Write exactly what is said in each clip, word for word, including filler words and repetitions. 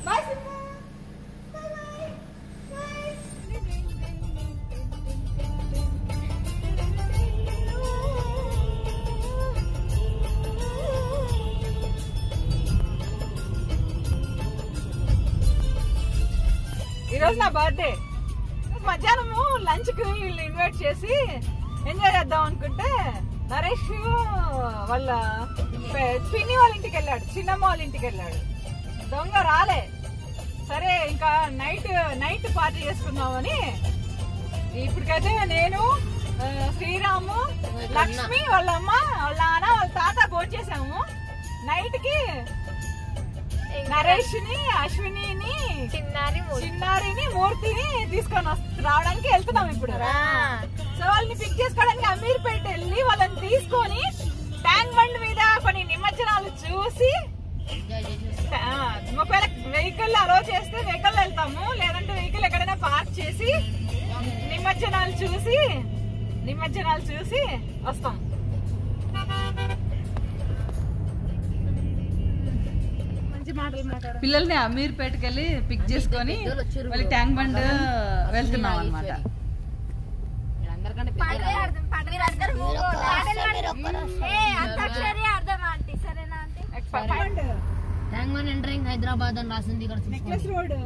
Bye Simha. Bye bye bye. ఈరోజు నా birthday. మధ్యాహ్నము లంచ్ కి వీళ్ళు ఇన్వైట్ చేసి ఎంజాయ్ చేద్దాం అనుకుంటే నరేష్ వాళ్ళ పిన్ని వాళ్ళ ఇంటికి వెళ్ళాడు, చిన్నమ్మ వాళ్ళ ఇంటికి వెళ్ళాడు. దొంగ రాలే. సరే ఇంకా నైట్ నైట్ పార్టీ చేసుకుందామని ఇప్పటికైతే నేను శ్రీరాము లక్ష్మి వాళ్ళమ్మ వాళ్ళ నాన్న వాళ్ళ తాత భోజనం చేసాము. నైట్ కి నరేష్ ని అశ్విని చిన్నారిని మూర్తిని తీసుకొని రావడానికి వెళ్తున్నాం ఇప్పుడు. సో వాళ్ళని పిక్ చేసుకోవడానికి అమీర్పేట వెళ్ళి వాళ్ళని తీసుకొని ట్యాంక్ బండ్ మీద కొన్ని నిమజ్జనాలు చూసి ఒకవేళ వెహికల్ అలో చేస్తే వెహికల్ వెళ్తాము, లేదంటే వెహికల్ ఎక్కడైనా పార్క్ చేసి నిమజ్జనాలు చూసి నిమజ్జనాలు చూసి వస్తాం. పిల్లల్ని అమీర్పేటకి వెళ్ళి పిక్ చేసుకొని మళ్ళీ ట్యాంక్ బండ్ వెళ్తున్నాం అనమాట. హైదరాబాద్ అని రాసింది ఇక్కడ. నెక్లెస్ రోడ్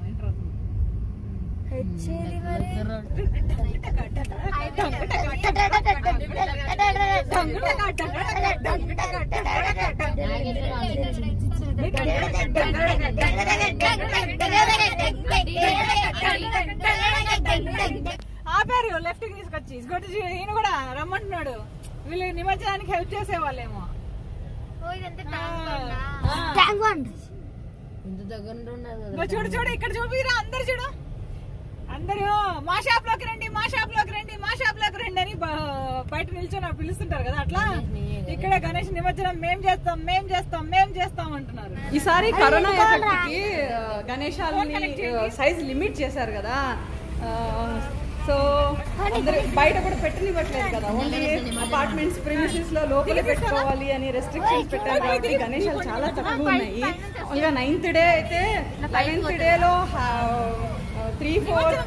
ఆపారు లెఫ్ట్ కి తీసుకొచ్చి. ఈయన కూడా రమ్మంటున్నాడు. వీళ్ళు నిమజ్జనానికి హెల్ప్ చేసేవాళ్ళేమో. చూడు చూడు ఇక్కడ చూపిరా అందరు చూడు. అందరూ మా షాప్ లోకి రండి మా షాప్ లోకి రండి మా షాప్ లోకి రండి అని బయట నిల్చొని పిలుస్తుంటారు కదా. అట్లా ఇక్కడ గణేష్ నిమజ్జనం మేం చేస్తాం మేం చేస్తాం మేం చేస్తాం అంటున్నారు. ఈసారి కరోనా ఎఫెక్ట్ కి గణేశాలని సైజ్ లిమిట్ చేశారు కదా. సో అందరు బయట కూడా పెట్టనివ్వట్లేదు కదా. ఓన్లీ అపార్ట్మెంట్స్ ప్రిమిసెస్ లో లోపలే పెట్టుకోవాలి అని రెస్ట్రిక్షన్స్ పెట్టారు కాబట్టి గణేశాలు చాలా తక్కువ ఉన్నాయి. ఇంకా నైన్త్ డే అయితే లెవెన్త్ డేలో త్రీ ఫోర్త్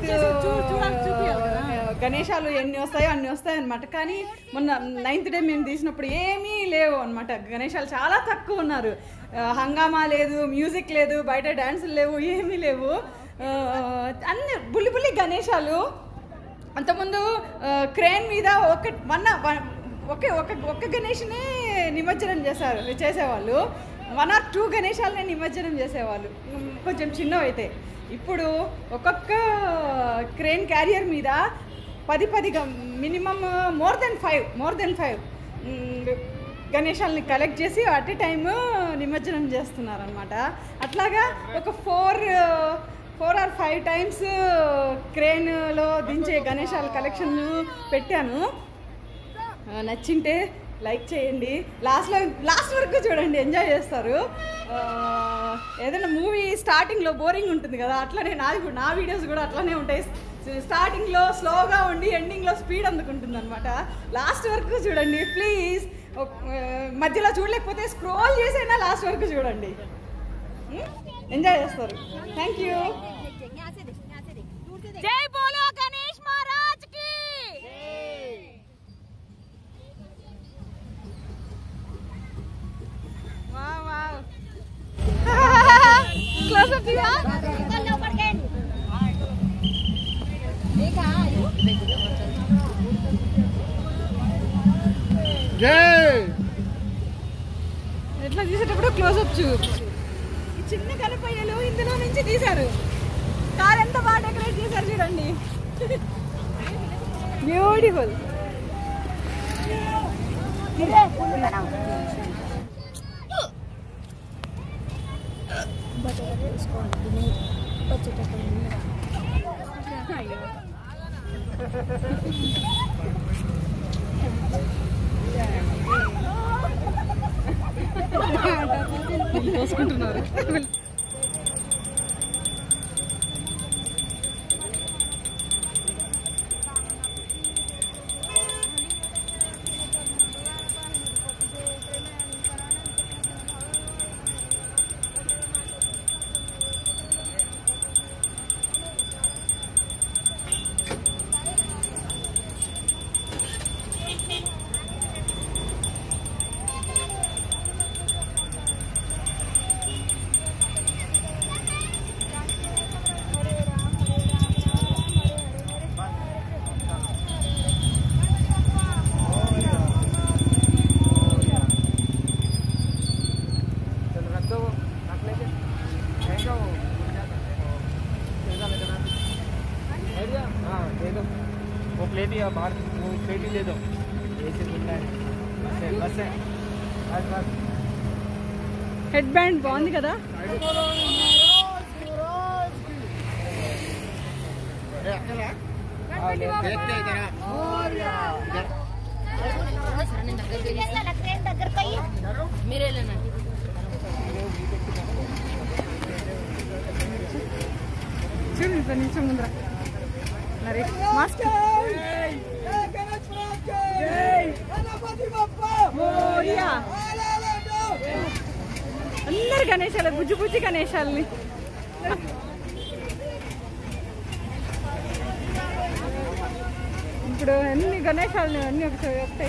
గణేశాలు ఎన్ని వస్తాయో అన్ని వస్తాయి అనమాట. కానీ మొన్న నైన్త్ డే మేము తీసినప్పుడు ఏమీ లేవు అనమాట. గణేశాలు చాలా తక్కువ ఉన్నారు. హంగామా లేదు, మ్యూజిక్ లేదు, బయట డాన్సులు లేవు, ఏమీ లేవు. అన్ని బుల్లి బుల్లి గణేశాలు. అంతకుముందు క్రేన్ మీద ఒక వన్ ఒకే ఒక ఒక్క గణేష్ని నిమజ్జనం చేశారు చేసేవాళ్ళు వన్ ఆర్ టూ గణేశాలని నిమజ్జనం చేసేవాళ్ళు కొంచెం చిన్నవైతే. ఇప్పుడు ఒక్కొక్క క్రేన్ క్యారియర్ మీద పది పది minimum more than five more than five గణేశాలని కలెక్ట్ చేసి అట్ ఏ టైమ్ నిమజ్జనం చేస్తున్నారు అనమాట. అట్లాగా ఒక four four or five times క్రేన్లో దించే గణేశాల కలెక్షన్ పెట్టాను. నచ్చింటే లైక్ చేయండి, లాస్ట్లో లాస్ట్ వరకు చూడండి, ఎంజాయ్ చేస్తారు. ఏదైనా మూవీ స్టార్టింగ్లో బోరింగ్ ఉంటుంది కదా, అట్లనే నాది నా వీడియోస్ కూడా అట్లనే ఉంటాయి. స్టార్టింగ్లో స్లోగా ఉండి ఎండింగ్లో స్పీడ్ అందుకుంటుంది అనమాట. లాస్ట్ వరకు చూడండి ప్లీజ్. మధ్యలో చూడలేకపోతే స్క్రోల్ చేసైనా లాస్ట్ వరకు చూడండి, ఎంజాయ్ చేస్తారు. Thank you. జై బోలో గణేష్ మహారాజ్ కి. వావ్ వావ్ క్లోజ్ అప్ दिया జై. ఎట్లా తీసేటప్పుడు క్లోజ్ అప్ చూ. చిన్న కనపయ్యలు ఇందులో నుంచి తీశారు. కార్ ఎంత బాగా డెకరేట్ చేశారు చూడండి, బ్యూటిఫుల్. పోసుకుంటున్నారు. ले लिया बाहर वो पेटी दे दो ऐसे बोलना है बस है बस है बस बस హెడ్ బ్యాండ్ బాగుంది కదా చూడు ఇట్లా నిమిషం ముందర నరేష్ మాస్క్ అందరు గణేశాలు బుజ్జి బుజ్జి గణేశాలని ఇప్పుడు అన్ని గణేశాలని అన్ని ఒకసారి వస్తాయి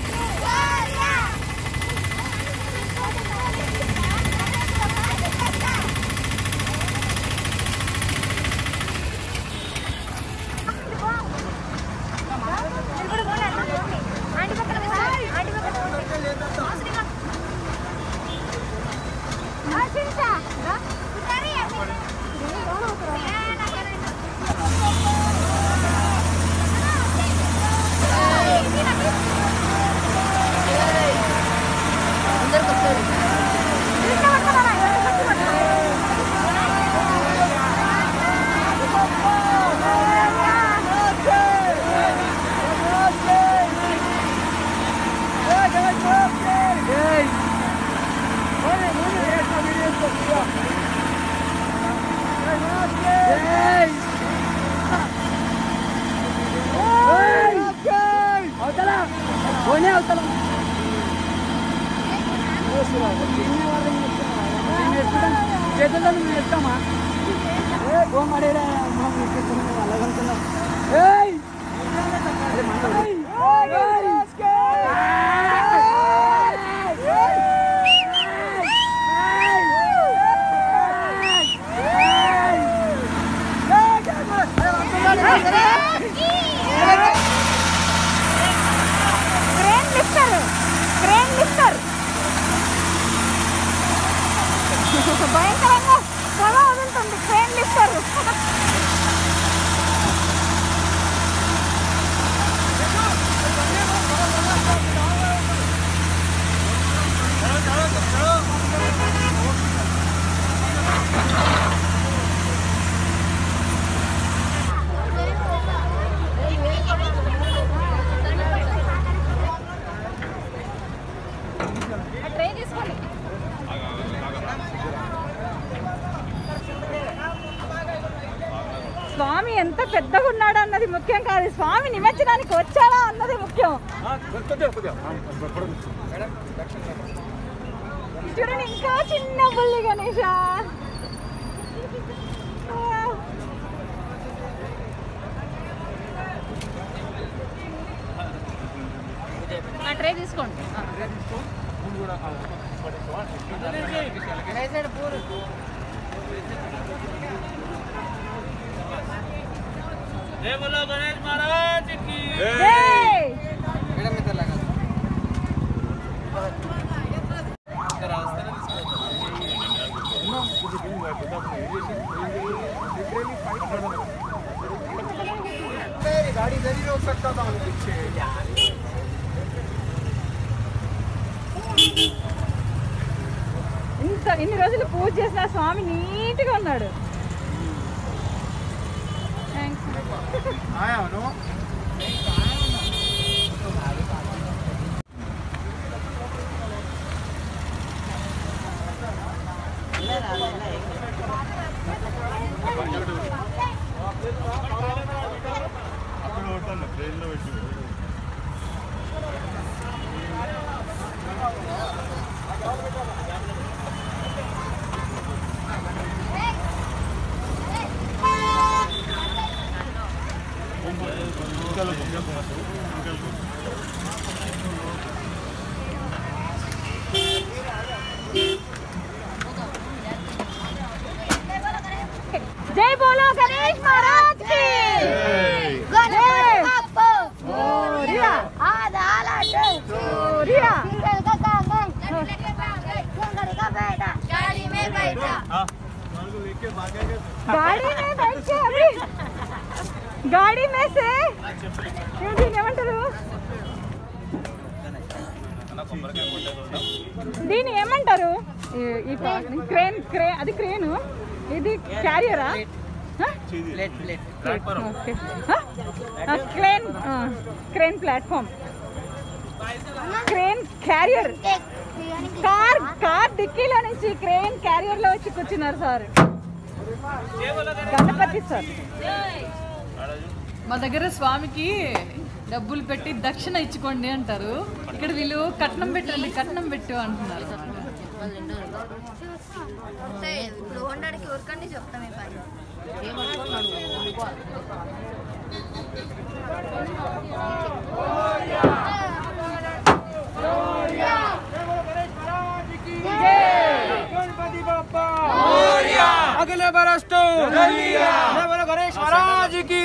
చేతుల్లో ఎత్తామా ఓ మడేరా అలాగనుకున్నాం భయంకరంగా పొగ వదులుతుంది ట్రైన్ లిఫ్టర్ ట్రైన్ తీసుకోండి స్వామి ఎంత పెద్దగా ఉన్నాడు అన్నది ముఖ్యం కాదు స్వామి నిమజ్జనానికి వచ్చాడా అన్నది ముఖ్యం చూడండి ఇంకా చిన్న బుల్లి గణేష ట్రే తీసుకోండి जय बोलो गणेश महाराज की जय। गाड़ी इधर ही रोक सकता था पीछे ఇంత ఇన్ని రోజులు పూజ చేసిన స్వామి నీట్గా ఉన్నాడు आया हो नो जय बोलो गणेश महाराज की गाड़ी में बैठ के अभी గాడి మేసే దీన్ని ఏమంటారు దీన్ని ఏమంటారు ఈ క్రేన్ క్రే అది క్రేను ఇది క్యారియరా crane crane platform crane carrier car car డిక్కీలో నుంచి క్రేన్ క్యారియర్ లో వచ్చి కూర్చున్నారు సార్ గణపతి సార్. మా దగ్గర స్వామికి డబ్బులు పెట్టి దక్షిణ ఇచ్చుకోండి అంటారు, ఇక్కడ వీళ్ళు కట్నం పెట్టండి కట్నం పెట్టు అంటున్నారు. अगले बरस तो गणेश महाराज की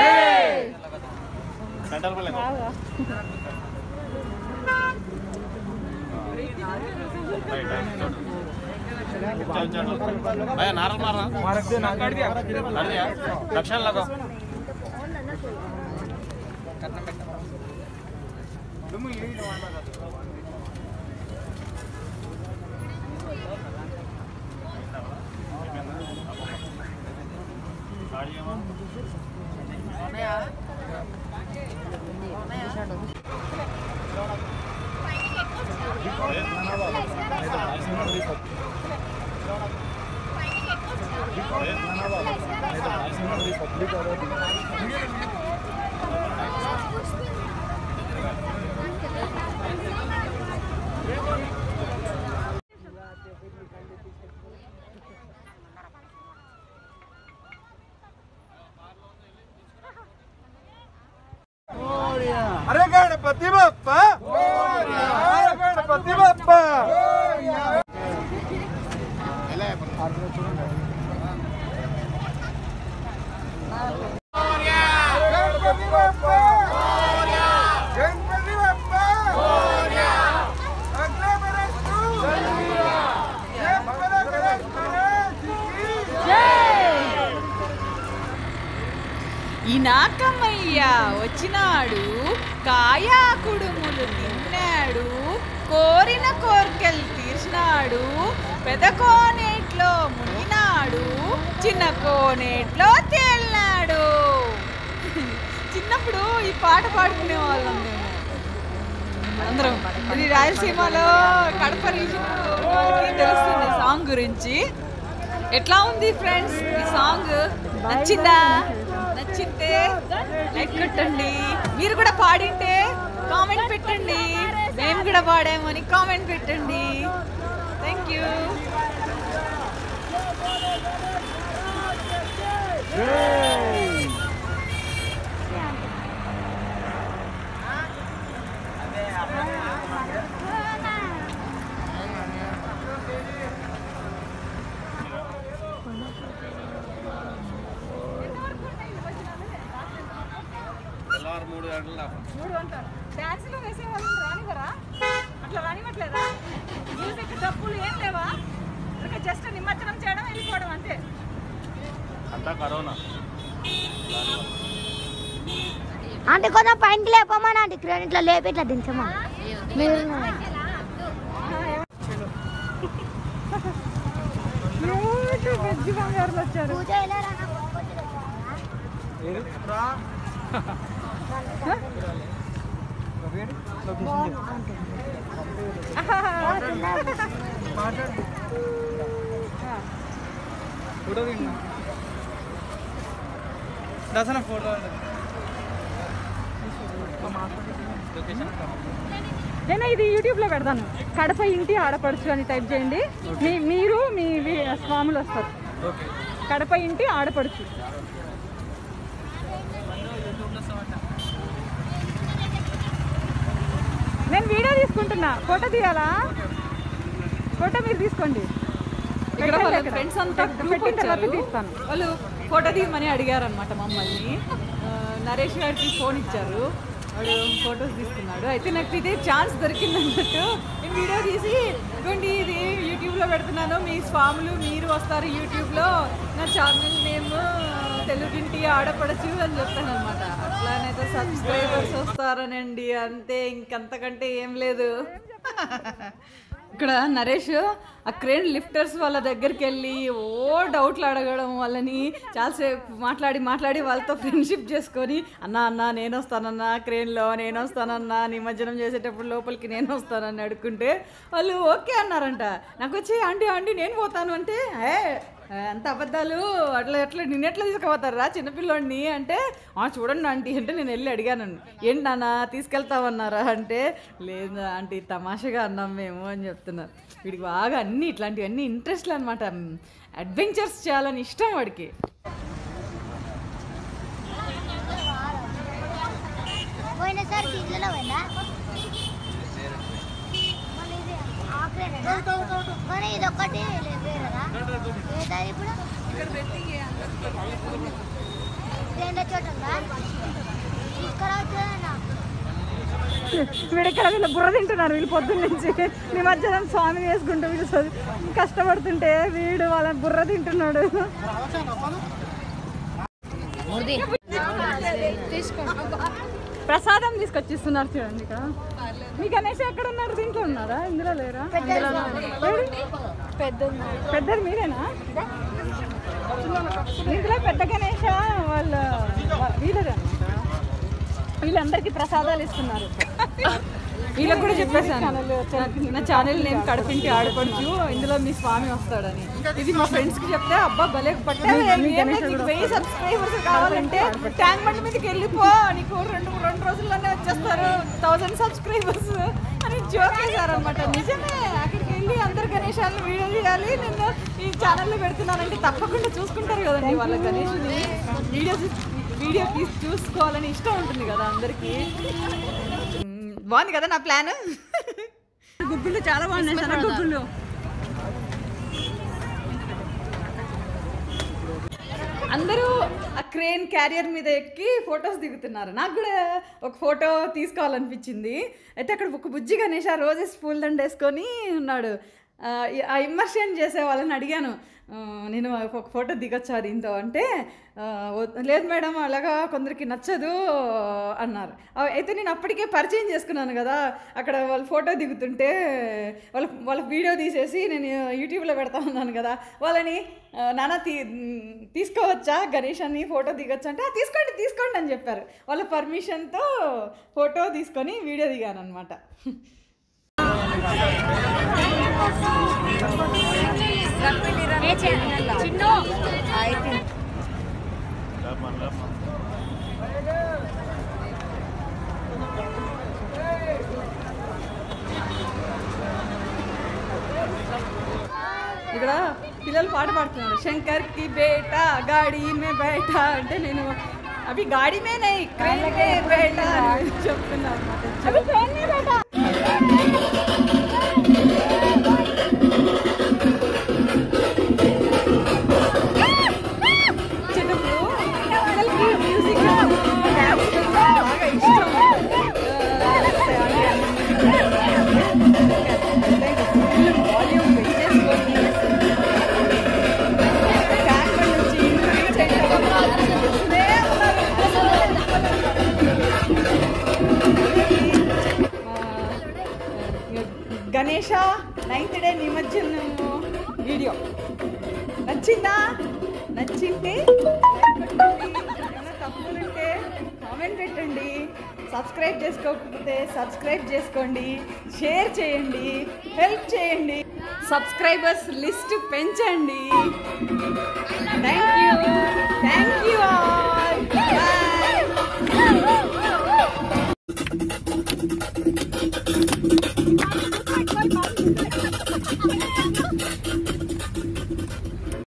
भैया नारल मारना दक्षिण लगो अरे गणपति बाप्पा अरे गणपति बाप्पा गणपति बाप्पा गणपति बाप्पा अगले बरस तू ये बड़ा गणेश महाराज की ఈ నాకమ్మయ్య వచ్చినాడు కాయా కుడుములు తిన్నాడు కోరిన కోర్కెలు తీర్చినాడు పెద్ద కోనేట్లో మునిగినాడు చిన్న కోనేట్లో తేలినాడు. చిన్నప్పుడు ఈ పాట పాడుకునే వాళ్ళం మేము అందరం. ఇది రాయలసీమలో కడప రీజన్ వాళ్ళకి తెలుస్తుంది సాంగ్ గురించి. ఎట్లా ఉంది ఫ్రెండ్స్ ఈ సాంగ్? నచ్చిందా? నచ్చితే లైక్ కొట్టండి. మీరు కూడా పాడింటే కామెంట్ పెట్టండి, మేము కూడా పాడామని కామెంట్ పెట్టండి. Thank you. మూడు గంటల మూడు అంటారు. డాన్స్లో వేసే వాళ్ళు రానివరా? అట్లా రానివ్వట్లేదా? మ్యూజిక్ డబ్బులు ఏం లేవా? ఇంకా జస్ట్ నిమజ్జనం చేయడం వెళ్ళిపోవడం అంతే. అంతా కరోనా అంటే కొంచెం పైనకి లేపమని అంటే క్రేన్ ఇట్లా లేపి ఇట్లా దించమా మీరు వెజ్ బంగారులు వచ్చారు. పూజ ఎలా ఫోటో దసరా ఫోటో నేను ఇది యూట్యూబ్లో పెడతాను. కడప ఇంటి ఆడపడుచు అని టైప్ చేయండి, మీ మీరు మీ స్వాములు వస్తారు. కడప ఇంటి ఆడపడుచు. నేను వీడియో తీసుకుంటున్నా, ఫోటో తీయాలా? ఫోటో మీరు తీసుకోండి. ఇక్కడ వాళ్ళ ఫ్రెండ్స్ అంతా పెట్టిన తర్వాత తీస్తాను. వాళ్ళు ఫోటో తీయమని అడిగారు అనమాట మమ్మల్ని. నరేష్ గారికి ఫోన్ ఇచ్చారు, వాడు ఫొటోస్ తీసుకున్నాడు. అయితే నాకు ఇదే ఛాన్స్ దొరికింది అన్నట్టు వీడియో తీసి ఇవ్వండి ఇది యూట్యూబ్లో పెడుతున్నాను, మీ స్వాములు మీరు వస్తారు యూట్యూబ్లో, నా ఛానల్ నేమ్ తెలుగింటి ఆడపడచ్చు అని చెప్తాను అనమాట. అట్లానైతే సబ్స్క్రైబర్స్ వస్తారనండి, అంతే, ఇంకంతకంటే ఏం లేదు. ఇక్కడ నరేష్ ఆ క్రేన్ లిఫ్టర్స్ వాళ్ళ దగ్గరికి వెళ్ళి ఓ డౌట్లు అడగడం, వాళ్ళని చాలాసేపు మాట్లాడి మాట్లాడి వాళ్ళతో ఫ్రెండ్షిప్ చేసుకొని, అన్నా అన్న నేను వస్తానన్నా క్రేన్లో, నేను వస్తానన్నా నిమజ్జనం చేసేటప్పుడు లోపలికి నేను వస్తానని అడుక్కుంటే వాళ్ళు ఓకే అన్నారంట. నాకు వచ్చి ఆంటీ ఆంటీ నేను పోతాను అంటే, ఏ అంత అబద్ధాలు, అట్లా ఎట్లా నేను ఎట్లా తీసుకుపోతారా చిన్నపిల్లోడిని అంటే, చూడండి ఆంటీ అంటే నేను వెళ్ళి అడిగాను, ఏంటి నాన్న తీసుకెళ్తామన్నారా అంటే, లేదు ఆంటీ తమాషగా అన్నాం మేము అని చెప్తున్నారు. వీడికి బాగా అన్నీ ఇట్లాంటివన్నీ ఇంట్రెస్ట్లు అనమాట, అడ్వెంచర్స్ చేయాలని ఇష్టం వాడికి. ఇదొక్కటి ఇప్పుడు చోట వీడిక్కడ వీళ్ళు బుర్ర తింటున్నారు, వీళ్ళు పొద్దున్న నుంచి నిమజ్జనం స్వామిని వేసుకుంటూ వీళ్ళు కష్టపడుతుంటే వీడు వాళ్ళ బుర్ర తింటున్నాడు. ప్రసాదం తీసుకొచ్చిస్తున్నారు చూడండి. ఇక్కడ మీ గణేష్ ఎక్కడ ఉన్నారు? దీంట్లో ఉన్నారా? ఇందులో లేరా? పెద్దది మీరేనా? ఇందులో పెద్ద గణేష వాళ్ళ వీళ్ళదే అనమాట. వీళ్ళందరికీ ప్రసాదాలు ఇస్తున్నారు. వీళ్ళకి కూడా చెప్పేసాను, నా ఛానల్ నేమ్ కడపింటి ఆడపడుచు, ఇందులో మీ స్వామి వస్తాడని. ఇది మా ఫ్రెండ్స్ కి చెప్తే, అబ్బా భలే పట్టాలి, వెయ్యి సబ్స్క్రైబర్స్ కావాలంటే ట్యాంక్ బండ్ మీదకి వెళ్ళిపో, నీకు రెండు రెండు రోజుల్లోనే వచ్చేస్తారు థౌజండ్ సబ్స్క్రైబర్స్ అని జోక్ చేశారనమాట. నిజమే, అక్కడికి వెళ్ళి అందరు గణేశాలను వీడియో చేయాలి, నేను ఈ ఛానల్లో పెడుతున్నానంటే తప్పకుండా చూసుకుంటారు కదండి వాళ్ళ గణేష్ని. వీడియో వీడియో తీసి చూసుకోవాలని ఇష్టం ఉంటుంది కదా అందరికీ. బాగుంది కదా నా ప్లాన్. గుగ్గులు చాలా బాగున్నాయి సార్, గుగ్గులు. అందరూ ఆ క్రేన్ క్యారియర్ మీద ఎక్కి ఫొటోస్ దిగుతున్నారు. నాకు కూడా ఒక ఫోటో తీసుకోవాలనిపించింది. అయితే అక్కడ ఒక బుజ్జి గణేష్ ఆ రోజెస్ పూల దండ వేసుకొని ఉన్నాడు. ఆ ఇమ్మర్షన్ చేసే వాళ్ళని అడిగాను, నేను ఒక ఫోటో దిగొచ్చా దీంతో అంటే, లేదు మేడం అలాగా కొందరికి నచ్చదు అన్నారు. అయితే నేను అప్పటికే పరిచయం చేసుకున్నాను కదా, అక్కడ వాళ్ళు ఫోటో దిగుతుంటే వాళ్ళ వాళ్ళ వీడియో తీసేసి నేను యూట్యూబ్లో పెడతా ఉన్నాను కదా, వాళ్ళని నాన్న తీ తీసుకోవచ్చా గణేష్ అని ఫోటో దిగొచ్చా అంటే, తీసుకోండి తీసుకోండి అని చెప్పారు. వాళ్ళ పర్మిషన్తో ఫోటో తీసుకొని వీడియో దిగాను అనమాట. ఇక్కడ పిల్లలు పాట పాడుతున్నారు, శంకర్ కి బేటా గాడి మే బేటా అంటే, నేను అవి గాడి మే నై క్రేన్ మే బేటా అని చెప్తున్నారు అన్నమాట. గణేష నైన్త్ డే నిమజ్జనం వీడియో నచ్చిందా? నచ్చింటే ఏమైనా తప్పులుంటే కామెంట్ పెట్టండి. సబ్స్క్రైబ్ చేసుకోకపోతే సబ్స్క్రైబ్ చేసుకోండి, షేర్ చేయండి, హెల్ప్ చేయండి, సబ్స్క్రైబర్స్ లిస్ట్ పెంచండి. Thank you.